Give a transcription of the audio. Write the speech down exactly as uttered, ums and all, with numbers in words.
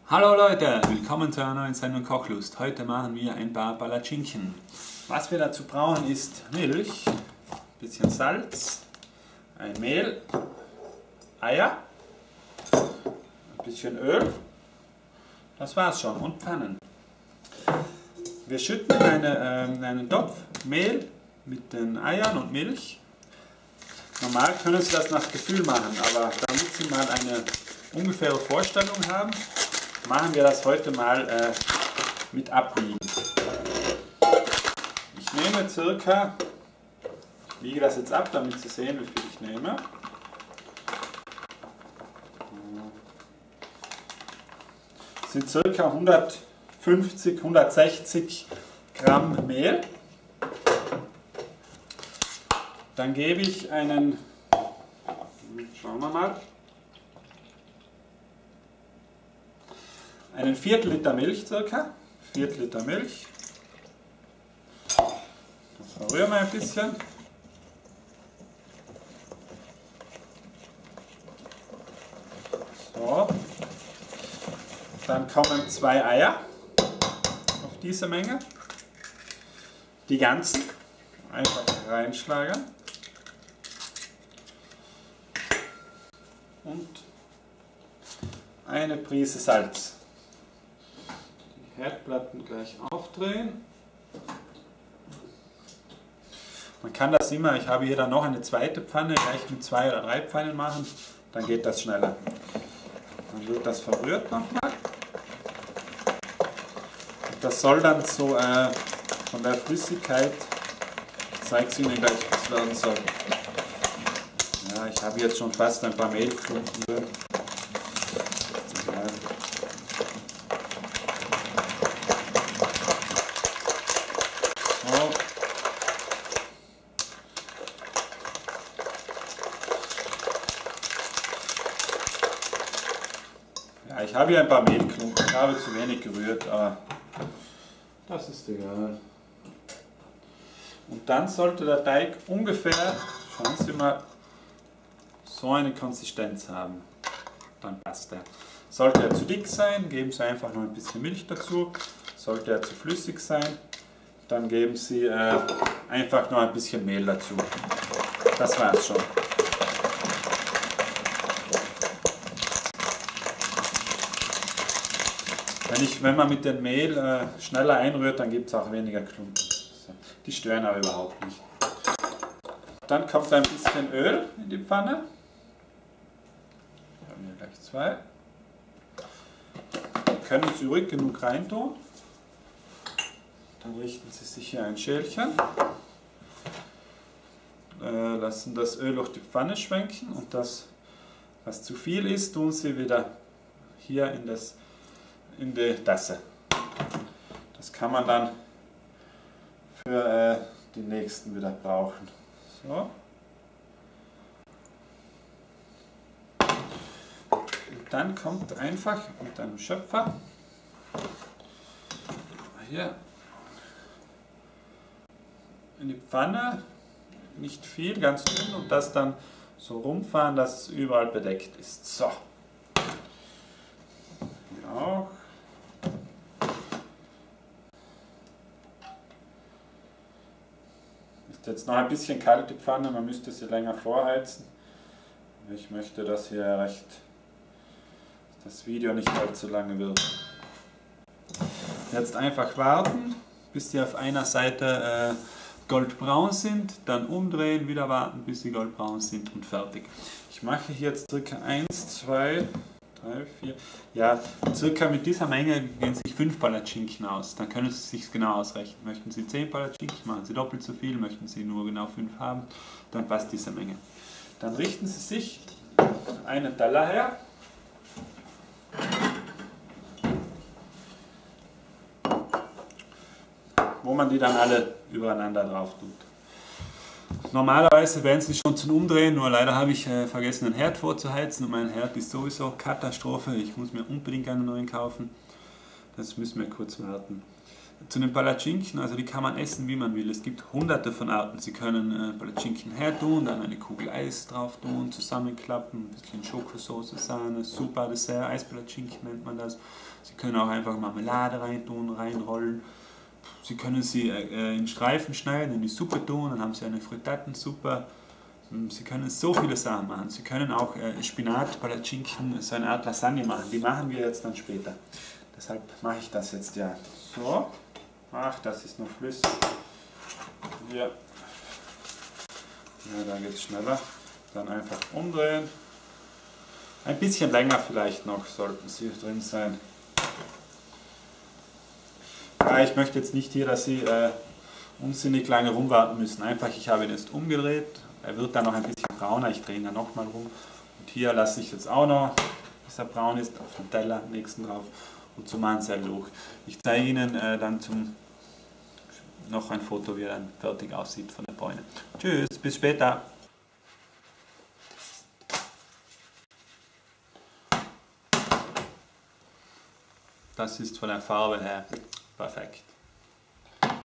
Hallo Leute, willkommen zu einer neuen Sendung Kochlust. Heute machen wir ein paar Palatschinken. Was wir dazu brauchen ist Milch, ein bisschen Salz, ein Mehl, Eier, ein bisschen Öl. Das war's schon und Pfannen. Wir schütten in, eine, äh, in einen Topf Mehl mit den Eiern und Milch. Normal können Sie das nach Gefühl machen, aber damit Sie mal eine ungefähre Vorstellung haben, machen wir das heute mal äh, mit Abwiegen. Ich nehme circa, ich wiege das jetzt ab, damit Sie sehen, wie viel ich nehme. Das sind circa hundertfünfzig, hundertsechzig Gramm Mehl. Dann gebe ich einen, schauen wir mal, einen Viertel Liter Milch circa, Viertel Liter Milch. Das verrühren wir ein bisschen. So. Dann kommen zwei Eier auf diese Menge. Die ganzen einfach reinschlagen. Und eine Prise Salz. Die Herdplatten gleich aufdrehen. Man kann das immer, ich habe hier dann noch eine zweite Pfanne, gleich mit zwei oder drei Pfannen machen, dann geht das schneller. Dann wird das verrührt nochmal. Das soll dann so äh, von der Flüssigkeit, ich zeige es Ihnen gleich, was werden soll. Ja, ich habe jetzt schon fast ein paar Mehlklumpen drin. Ja. So. Ja, ich habe hier ein paar Mehlklumpen, ich habe zu wenig gerührt, aber das ist egal. Und dann sollte der Teig ungefähr, schauen Sie mal, so eine Konsistenz haben. Dann passt er. Sollte er zu dick sein, geben Sie einfach noch ein bisschen Milch dazu. Sollte er zu flüssig sein, dann geben Sie äh, einfach noch ein bisschen Mehl dazu. Das war's schon. Wenn, ich, wenn man mit dem Mehl äh, schneller einrührt, dann gibt es auch weniger Klumpen. So. Die stören aber überhaupt nicht. Dann kommt ein bisschen Öl in die Pfanne. Wir haben hier gleich zwei. Können Sie ruhig genug reintun. Dann richten Sie sich hier ein Schälchen. Äh, lassen das Öl durch die Pfanne schwenken und das, was zu viel ist, tun Sie wieder hier in, das, in die Tasse. Das kann man dann für äh, die nächsten wieder brauchen. So. Und dann kommt einfach mit einem Schöpfer hier in die Pfanne, nicht viel, ganz dünn, und das dann so rumfahren, dass es überall bedeckt ist. So. Hier auch. Ist jetzt noch ein bisschen kalt die Pfanne, man müsste sie länger vorheizen. Ich möchte, dass hier recht das Video nicht allzu lange wird. Jetzt einfach warten, bis sie auf einer Seite äh, goldbraun sind, dann umdrehen, wieder warten, bis sie goldbraun sind und fertig. Ich mache hier jetzt circa eins, zwei, drei, vier, ja, circa mit dieser Menge gehen sich fünf Palatschinken aus. Dann können Sie sich genau ausrechnen. Möchten Sie zehn Palatschinken, machen Sie doppelt so viel, möchten Sie nur genau fünf haben, dann passt diese Menge. Dann richten Sie sich einen Teller her. Wo man die dann alle übereinander drauf tut. Normalerweise wären sie schon zum Umdrehen, nur leider habe ich äh, vergessen, den Herd vorzuheizen und mein Herd ist sowieso Katastrophe. Ich muss mir unbedingt einen neuen kaufen. Das müssen wir kurz warten. zu den Palatschinken, also die kann man essen, wie man will. Es gibt hunderte von Arten. Sie können äh, Palatschinken hertun, dann eine Kugel Eis drauf tun, zusammenklappen, ein bisschen Schokosauce, Sahne, super Dessert, Eispalatschinken nennt man das. Sie können auch einfach Marmelade reintun, reinrollen. Sie können sie äh, in Streifen schneiden, in die Suppe tun, dann haben Sie eine Frittatensuppe. Sie können so viele Sachen machen. Sie können auch äh, Spinat, Palatschinken, so eine Art Lasagne machen. Die machen wir jetzt dann später. Deshalb mache ich das jetzt ja so. Ach, das ist noch flüssig. Ja, ja, da geht es schneller. Dann einfach umdrehen. Ein bisschen länger vielleicht noch sollten sie drin sein. Ja, ich möchte jetzt nicht hier, dass Sie äh, unsinnig lange rumwarten müssen. Einfach, ich habe ihn jetzt umgedreht. Er wird dann noch ein bisschen brauner. Ich drehe ihn dann nochmal rum. Und hier lasse ich jetzt auch noch, bis er braun ist, auf den Teller nächsten drauf. Und zum Anselluch. Ich zeige Ihnen äh, dann zum noch ein Foto, wie er dann fertig aussieht von der Bräune. Tschüss, bis später. Das ist von der Farbe her perfekt.